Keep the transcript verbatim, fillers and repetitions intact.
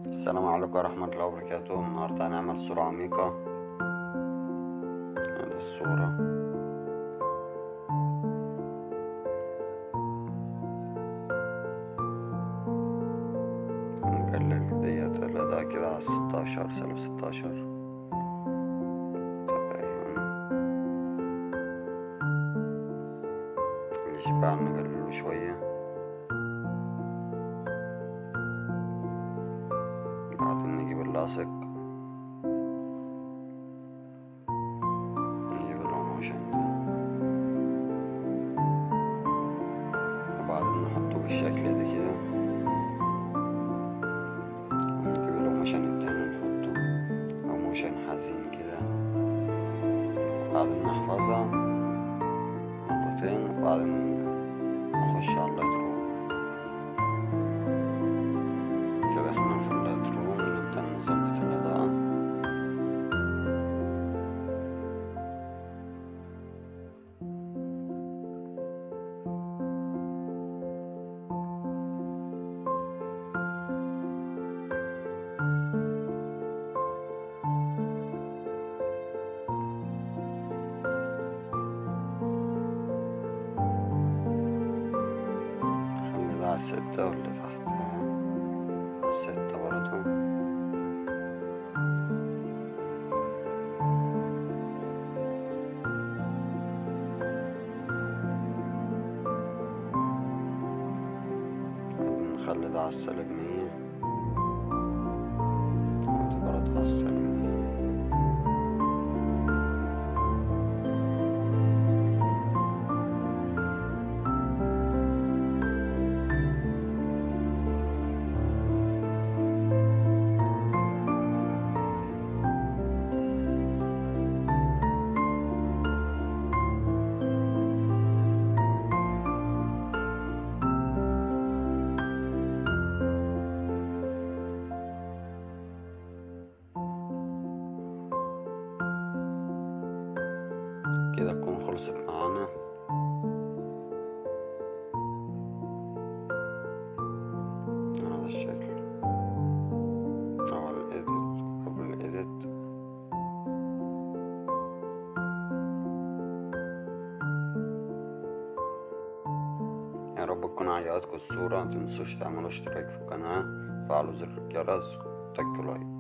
السلام عليكم ورحمة الله وبركاته. النهاردة هنعمل صورة عميقة. هذه الصورة نقلل ديت ده كده على ستاشر سالب ستاشر تباين. الإشباع نقلله شوية، بعدين نجيب اللاصق نجيب الأوموشن ده وبعدين نحطه بالشكل ده كده، ونجيب الأوموشن التاني نحطه أوموشن حزين كده، وبعدين نحفظها مرتين وبعدين نخش على اللايتروم. كده احنا في اللايتروم نبدأ نظبط الإضاءة. خلي ده على الستة واللي تحت على الستة برضه. نخلي ده على السالب مية وده برضه على السالب مية. كده تكون خلصت معانا. هذا الشكل أو الإيديت قبل الإيديت. يا رب تكون عجبتكم الصورة، متنسوش تعملوا اشتراك في القناة، فعلوا زر الجرس وتكوا لايك.